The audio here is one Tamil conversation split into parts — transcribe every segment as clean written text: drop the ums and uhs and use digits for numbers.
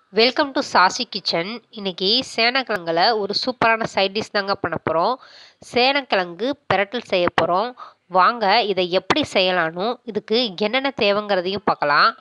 Welcome to sassy kitchen. இன்னைக்கு சேனக்கிழங்குல ஒரு சூப்பரான சைட் டிஷ் தாங்க பண்ண போகிறோம். சேனக்கிழங்கு பிரட்டல் செய்ய போகிறோம். வாங்க இதை எப்படி செய்யலான்னு இதுக்கு என்னென்ன தேவைங்கிறதையும் பார்க்கலாம்.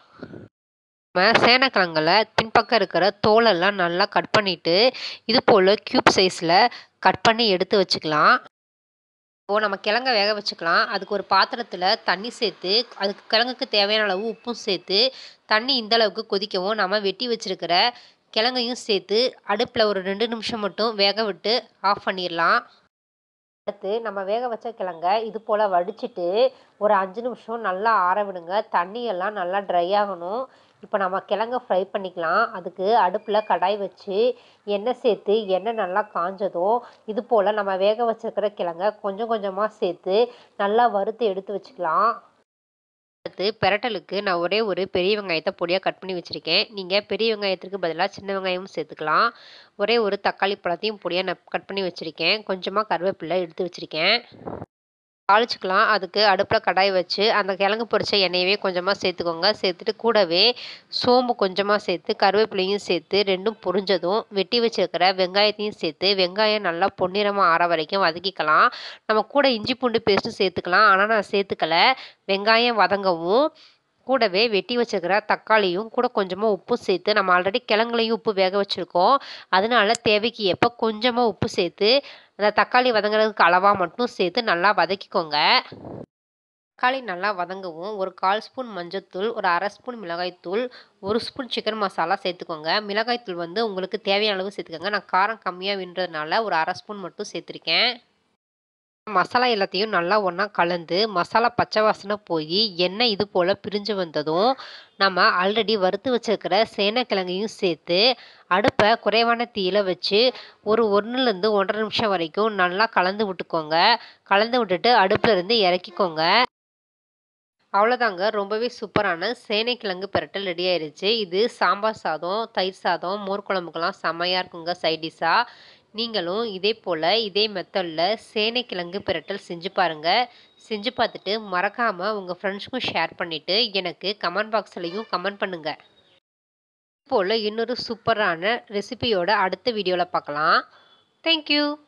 நம்ம சேனக்கிழங்குல பின்பக்கம் இருக்கிற தோலெல்லாம் நல்லா கட் பண்ணிவிட்டு இது போல் க்யூப் சைஸில் கட் பண்ணி எடுத்து வச்சுக்கலாம். இப்போது நம்ம கிழங்க வேக வச்சுக்கலாம். அதுக்கு ஒரு பாத்திரத்தில் தண்ணி சேர்த்து அதுக்கு கிழங்குக்கு தேவையான அளவு உப்பும் சேர்த்து தண்ணி இந்த அளவுக்கு கொதிக்கவும் நம்ம வெட்டி வச்சுருக்கிற கிழங்கையும் சேர்த்து அடுப்பில் ஒரு 2 நிமிஷம் மட்டும் வேக விட்டு ஆஃப் பண்ணிடலாம். அடுத்து நம்ம வேக வச்ச கிழங்க இது போல் வடிச்சிட்டு ஒரு 5 நிமிஷம் நல்லா ஆற விடுங்க. தண்ணியெல்லாம் நல்லா ட்ரை ஆகணும். இப்போ நம்ம கிழங்க ஃப்ரை பண்ணிக்கலாம். அதுக்கு அடுப்பில் கடாய் வச்சு எண்ணெய் சேர்த்து எண்ணெய் நல்லா காஞ்சதும் இது போல் நம்ம வேக வச்சுருக்கிற கிழங்க கொஞ்சம் கொஞ்சமாக சேர்த்து நல்லா வறுத்து எடுத்து வச்சுக்கலாம். அடுத்து பிரட்டலுக்கு நான் ஒரே ஒரு பெரிய வெங்காயத்தை பொடியாக கட் பண்ணி வச்சுருக்கேன். நீங்கள் பெரிய வெங்காயத்திற்கு பதிலாக சின்ன வெங்காயமும் சேர்த்துக்கலாம். ஒரே ஒரு தக்காளி பழத்தையும் பொடியாக நான் கட் பண்ணி வச்சுருக்கேன். கொஞ்சமாக கருவேப்பிலை எடுத்து வச்சுருக்கேன். தாளிச்சுக்கலாம். அதுக்கு அடுப்பில் கடாய் வச்சு அந்த கிழங்கு பொரிச்ச எண்ணெயவே கொஞ்சமாக சேர்த்துக்கோங்க. சேர்த்துட்டு கூடவே சோம்பு கொஞ்சமாக சேர்த்து கருவேப்பிலையும் சேர்த்து ரெண்டும் பொரிஞ்சதும் வெட்டி வச்சுருக்கிற வெங்காயத்தையும் சேர்த்து வெங்காயம் நல்லா பொன்னிறமாக ஆற வரைக்கும் வதக்கிக்கலாம். நம்ம கூட இஞ்சி பூண்டு பேஸ்ட்டும் சேர்த்துக்கலாம். ஆனால் நான் சேர்த்துக்கல. வெங்காயம் வதங்கவும் கூடவே வெட்டி வச்சுருக்கிற தக்காளியும் கூட கொஞ்சமாக உப்பும் சேர்த்து நம்ம ஆல்ரெடி கிழங்குலையும் உப்பு வேக வச்சுருக்கோம். அதனால தேவைக்கு ஏற்ப கொஞ்சமாக உப்பு சேர்த்து அந்த தக்காளி வதங்குறதுக்கு அளவாக மட்டும் சேர்த்து நல்லா வதக்கிக்கோங்க. தக்காளி நல்லா வதங்கவும் ஒரு 1/4 ஸ்பூன் மஞ்சள்தூள், ஒரு 1/2 ஸ்பூன் மிளகாய்த்தூள், 1 ஸ்பூன் சிக்கன் மசாலா சேர்த்துக்கோங்க. மிளகாய்த்தூள் வந்து உங்களுக்கு தேவையான அளவு சேர்த்துக்கோங்க. நான் காரம் கம்மியாக வேணுன்றதுனால ஒரு 1/2 ஸ்பூன் மட்டும் சேர்த்துருக்கேன். மசாலா எல்லாத்தையும் நல்லா ஒன்றா கலந்து மசாலா பச்சை வாசனை போய் எண்ணெய் இது போல் பிரிஞ்சு வந்ததும் நம்ம ஆல்ரெடி வறுத்து வச்சுருக்கிற சேனக்கிழங்கையும் சேர்த்து அடுப்பை குறைவான தீயில வச்சு ஒரு 1லேருந்து 1.5 நிமிஷம் வரைக்கும் நல்லா கலந்து விட்டுக்கோங்க. கலந்து விட்டுட்டு அடுப்பில் இருந்து இறக்கிக்கோங்க. அவ்வளோதாங்க, ரொம்பவே சூப்பரான சேனைக்கிழங்கு பிரட்டல் ரெடி ஆயிடுச்சு. இது சாம்பார் சாதம், தயிர் சாதம், மோர் குழம்புக்கெல்லாம் செம்மையாக இருக்குங்க சைட் டிஷ்ஷாக. நீங்களும் இதே போல் இதே மெத்தடில் சேனைக்கிழங்கு பிரட்டல் செஞ்சு பாருங்கள். செஞ்சு பார்த்துட்டு மறக்காமல் உங்கள் ஃப்ரெண்ட்ஸ்க்கும் ஷேர் பண்ணிவிட்டு எனக்கு கமெண்ட் பாக்ஸ்லையும் கமெண்ட் பண்ணுங்கள். இது போல் இன்னொரு சூப்பரான ரெசிபியோட அடுத்த வீடியோவில் பார்க்கலாம். தேங்க்யூ.